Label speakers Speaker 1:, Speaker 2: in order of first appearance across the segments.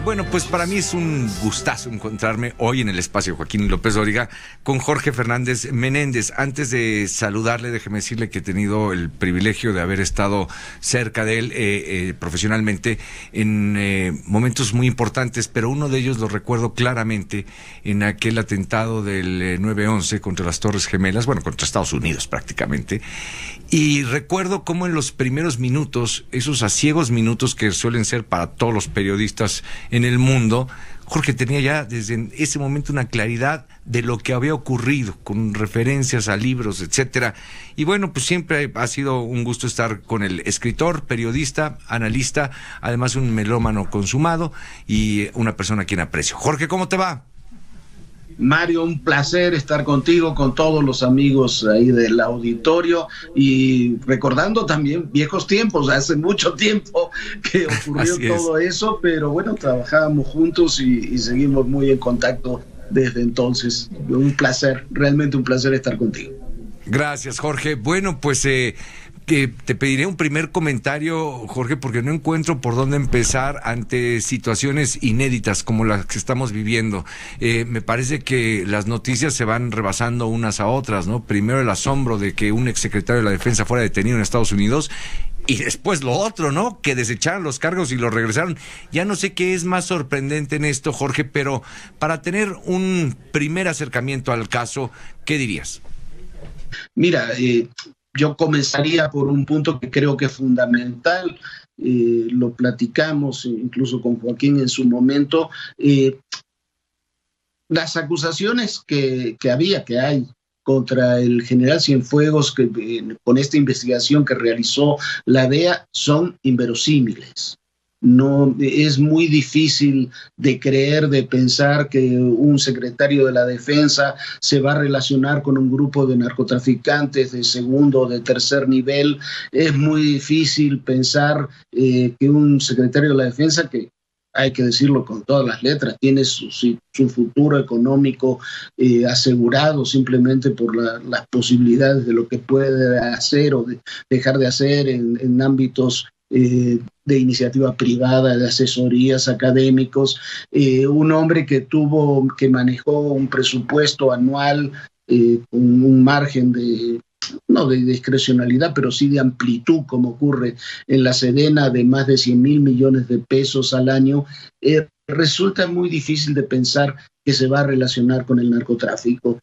Speaker 1: Bueno, pues para mí es un gustazo encontrarme hoy en el espacio Joaquín López Dóriga con Jorge Fernández Menéndez. Antes de saludarle, déjeme decirle que he tenido el privilegio de haber estado cerca de él profesionalmente en momentos muy importantes, pero uno de ellos lo recuerdo claramente en aquel atentado del 9/11 contra las Torres Gemelas, bueno, contra Estados Unidos prácticamente. Y recuerdo cómo en los primeros minutos, esos asiegos minutos que suelen ser para todos los periodistas en el mundo, Jorge tenía ya desde ese momento una claridad de lo que había ocurrido, con referencias a libros, etcétera. Y bueno, pues siempre ha sido un gusto estar con el escritor, periodista, analista, además un melómano consumado y una persona a quien aprecio. Jorge, ¿cómo te va?
Speaker 2: Mario, un placer estar contigo, con todos los amigos ahí del auditorio y recordando también viejos tiempos, hace mucho tiempo que ocurrió todo eso, pero bueno, trabajábamos juntos y seguimos muy en contacto desde entonces. Un placer, realmente un placer estar contigo.
Speaker 1: Gracias, Jorge. Bueno, pues que te pediré un primer comentario, Jorge, porque no encuentro por dónde empezar ante situaciones inéditas como las que estamos viviendo. Me parece que las noticias se van rebasando unas a otras, ¿no? Primero el asombro de que un exsecretario de la Defensa fuera detenido en Estados Unidos, y después lo otro, ¿no? Que desecharon los cargos y los regresaron. Ya no sé qué es más sorprendente en esto, Jorge, pero para tener un primer acercamiento al caso, ¿qué dirías?
Speaker 2: Mira, yo comenzaría por un punto que creo que es fundamental, lo platicamos incluso con Joaquín en su momento, las acusaciones que hay contra el general Cienfuegos con esta investigación que realizó la DEA son inverosímiles. No, es muy difícil de creer, de pensar que un secretario de la Defensa se va a relacionar con un grupo de narcotraficantes de segundo o de tercer nivel. Es muy difícil pensar que un secretario de la Defensa, que hay que decirlo con todas las letras, tiene su futuro económico asegurado simplemente por las posibilidades de lo que puede hacer o de dejar de hacer en ámbitos de iniciativa privada, de asesorías académicos, un hombre que manejó un presupuesto anual con un margen no de discrecionalidad, pero sí de amplitud, como ocurre en la Sedena, de más de 100,000 millones de pesos al año, resulta muy difícil de pensar que se va a relacionar con el narcotráfico.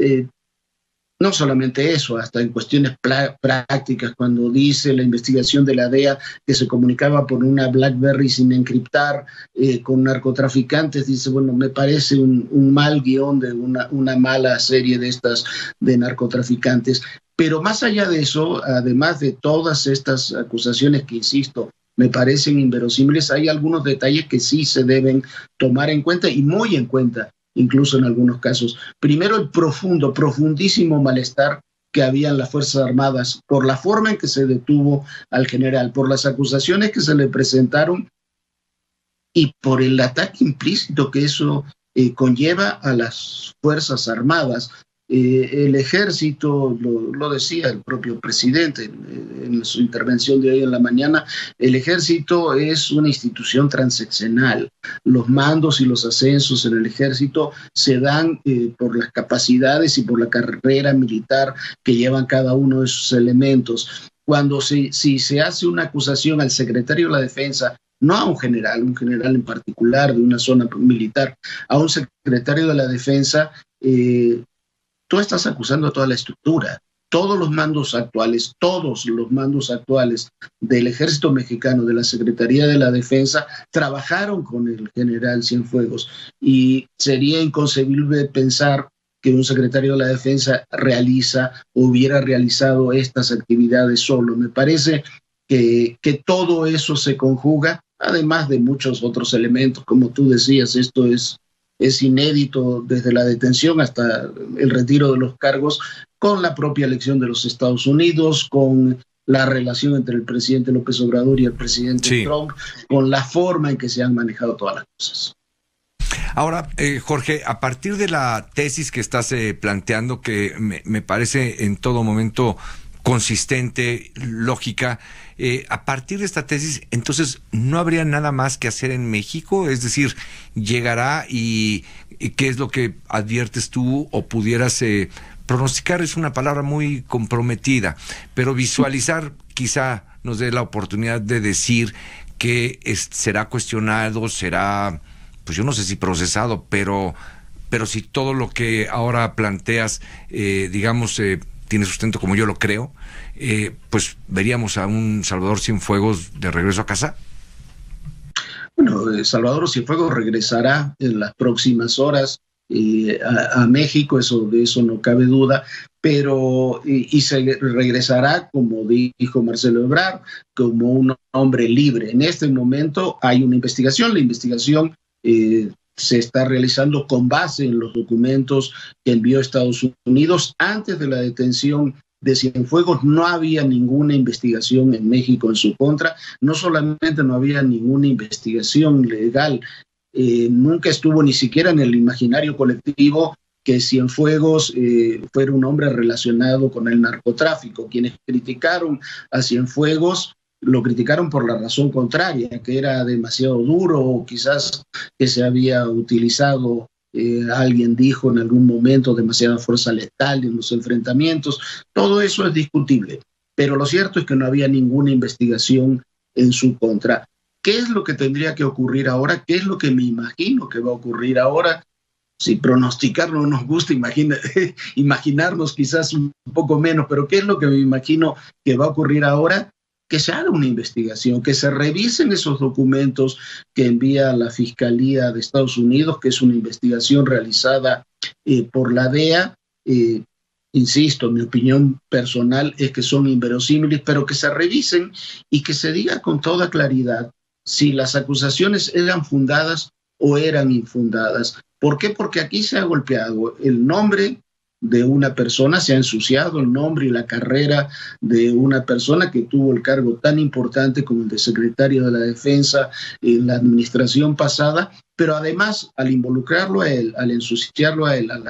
Speaker 2: No solamente eso, hasta en cuestiones prácticas, cuando dice la investigación de la DEA que se comunicaba por una BlackBerry sin encriptar con narcotraficantes, dice, bueno, me parece un mal guión de una mala serie de estas de narcotraficantes. Pero más allá de eso, además de todas estas acusaciones que, insisto, me parecen inverosímiles, hay algunos detalles que sí se deben tomar en cuenta y muy en cuenta, incluso en algunos casos. Primero, el profundísimo malestar que había en las Fuerzas Armadas por la forma en que se detuvo al general, por las acusaciones que se le presentaron y por el ataque implícito que eso conlleva a las Fuerzas Armadas. El ejército, lo decía el propio presidente en su intervención de hoy en la mañana, el ejército es una institución transeccional. Los mandos y los ascensos en el ejército se dan por las capacidades y por la carrera militar que llevan cada uno de sus elementos. Cuando si se hace una acusación al secretario de la Defensa, no a un general en particular de una zona militar, a un secretario de la Defensa, tú estás acusando a toda la estructura. Todos los mandos actuales del Ejército Mexicano, de la Secretaría de la Defensa, trabajaron con el general Cienfuegos y sería inconcebible pensar que un secretario de la Defensa hubiera realizado estas actividades solo. Me parece que todo eso se conjuga, además de muchos otros elementos, como tú decías, esto es inédito desde la detención hasta el retiro de los cargos, con la propia elección de los Estados Unidos, con la relación entre el presidente López Obrador y el presidente Trump, con la forma en que se han manejado todas las cosas.
Speaker 1: Ahora, Jorge, a partir de la tesis que estás planteando, que me parece en todo momento consistente, lógica. A partir de esta tesis, entonces, ¿no habría nada más que hacer en México? Es decir, llegará y ¿qué es lo que adviertes tú o pudieras pronosticar? Es una palabra muy comprometida, pero visualizar quizá nos dé la oportunidad de decir que será cuestionado, será, pues yo no sé si procesado, pero si todo lo que ahora planteas, digamos, tiene sustento como yo lo creo, pues veríamos a un Salvador Cienfuegos de regreso a casa.
Speaker 2: Bueno, Salvador Cienfuegos regresará en las próximas horas a México, de eso no cabe duda, pero y se regresará, como dijo Marcelo Ebrard, como un hombre libre. En este momento hay una investigación, la investigación se está realizando con base en los documentos que envió Estados Unidos. Antes de la detención de Cienfuegos no había ninguna investigación en México en su contra, no solamente no había ninguna investigación legal, nunca estuvo ni siquiera en el imaginario colectivo que Cienfuegos fuera un hombre relacionado con el narcotráfico. Quienes criticaron a Cienfuegos lo criticaron por la razón contraria, que era demasiado duro o quizás que se había utilizado, alguien dijo en algún momento, demasiada fuerza letal en los enfrentamientos. Todo eso es discutible, pero lo cierto es que no había ninguna investigación en su contra. ¿Qué es lo que tendría que ocurrir ahora? ¿Qué es lo que me imagino que va a ocurrir ahora? Si pronosticar no nos gusta, imaginarnos quizás un poco menos, pero ¿qué es lo que me imagino que va a ocurrir ahora? Que se haga una investigación, que se revisen esos documentos que envía la Fiscalía de Estados Unidos, que es una investigación realizada por la DEA. Insisto, mi opinión personal es que son inverosímiles, pero que se revisen y que se diga con toda claridad si las acusaciones eran fundadas o eran infundadas. ¿Por qué? Porque aquí se ha golpeado el nombre de una persona, se ha ensuciado el nombre y la carrera de una persona que tuvo el cargo tan importante como el de secretario de la Defensa en la administración pasada, pero además al involucrarlo a él, al ensuciarlo a él, al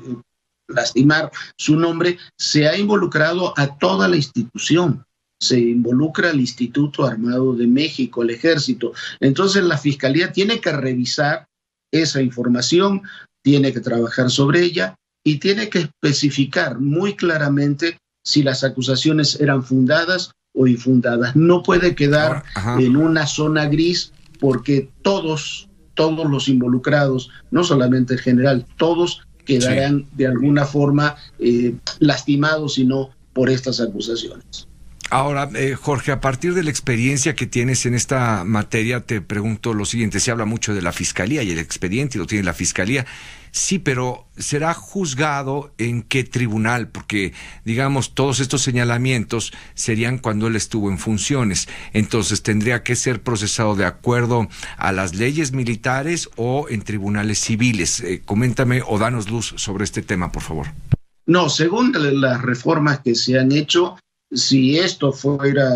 Speaker 2: lastimar su nombre, se ha involucrado a toda la institución. Se involucra al Instituto Armado de México, al Ejército. Entonces la Fiscalía tiene que revisar esa información, tiene que trabajar sobre ella y tiene que especificar muy claramente si las acusaciones eran fundadas o infundadas. No puede quedar en una zona gris, porque todos los involucrados, no solamente el general, todos quedarán de alguna forma lastimados, si no por estas acusaciones.
Speaker 1: Ahora, Jorge, a partir de la experiencia que tienes en esta materia, te pregunto lo siguiente. Se habla mucho de la Fiscalía y el expediente, y lo tiene la Fiscalía. Sí, pero ¿será juzgado en qué tribunal? Porque, digamos, todos estos señalamientos serían cuando él estuvo en funciones. Entonces, ¿tendría que ser procesado de acuerdo a las leyes militares o en tribunales civiles? Coméntame o danos luz sobre este tema, por favor.
Speaker 2: No, según las reformas que se han hecho, si esto fuera,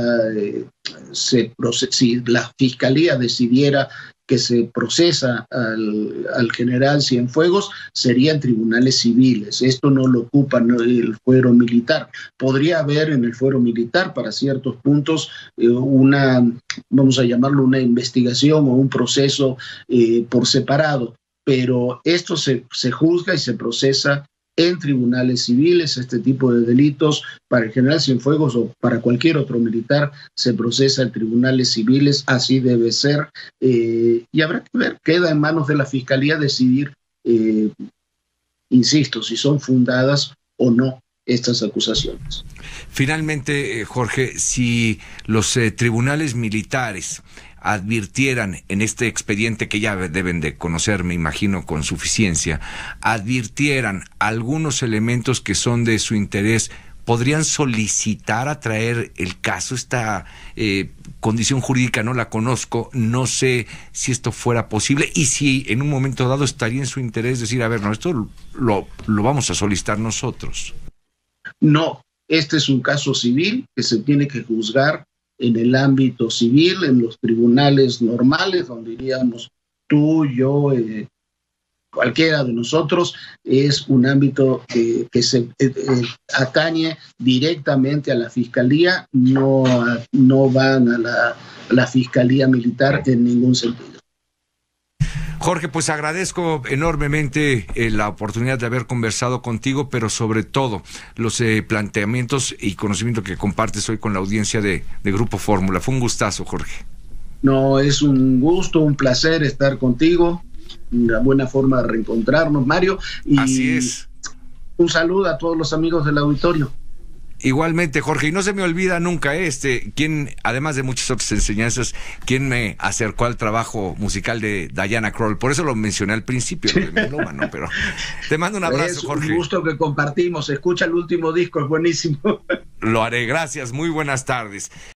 Speaker 2: si la Fiscalía decidiera que se procesa al general Cienfuegos, serían tribunales civiles. Esto no lo ocupa el fuero militar. Podría haber en el fuero militar para ciertos puntos vamos a llamarlo una investigación o un proceso por separado, pero esto se juzga y se procesa en tribunales civiles. Este tipo de delitos para el general Cienfuegos o para cualquier otro militar se procesa en tribunales civiles, así debe ser, y habrá que ver, queda en manos de la Fiscalía decidir, insisto, si son fundadas o no estas acusaciones.
Speaker 1: Finalmente, Jorge, si los tribunales militares advirtieran en este expediente, que ya deben de conocer, me imagino, con suficiencia, advirtieran algunos elementos que son de su interés, ¿podrían solicitar a traer el caso? Esta condición jurídica no la conozco, no sé si esto fuera posible y si en un momento dado estaría en su interés decir, a ver, no, esto lo vamos a solicitar nosotros.
Speaker 2: No, este es un caso civil que se tiene que juzgar en el ámbito civil, en los tribunales normales, donde iríamos tú, yo, cualquiera de nosotros, es un ámbito que se atañe directamente a la Fiscalía, no van a la Fiscalía Militar en ningún sentido.
Speaker 1: Jorge, pues agradezco enormemente la oportunidad de haber conversado contigo, pero sobre todo los planteamientos y conocimiento que compartes hoy con la audiencia de Grupo Fórmula. Fue un gustazo, Jorge.
Speaker 2: No, es un gusto, un placer estar contigo, una buena forma de reencontrarnos, Mario. Y
Speaker 1: así es.
Speaker 2: Un saludo a todos los amigos del auditorio.
Speaker 1: Igualmente, Jorge, y no se me olvida nunca quien, además de muchas otras enseñanzas, quien me acercó al trabajo musical de Diana Krall. Por eso lo mencioné al principio, de melómano, pero te mando un abrazo, Jorge.
Speaker 2: Es un gusto que compartimos. Escucha el último disco, es buenísimo.
Speaker 1: Lo haré, gracias, muy buenas tardes.